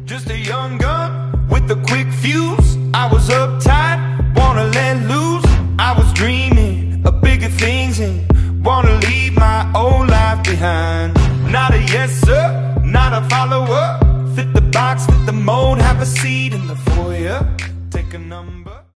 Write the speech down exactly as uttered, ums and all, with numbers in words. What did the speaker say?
Just a young gun with a quick fuse. I was uptight, wanna let loose. I was dreaming of bigger things and wanna leave my old life behind. Not a yes sir, not a follower. Fit the box, fit the mold, have a seat in the foyer. Take a number.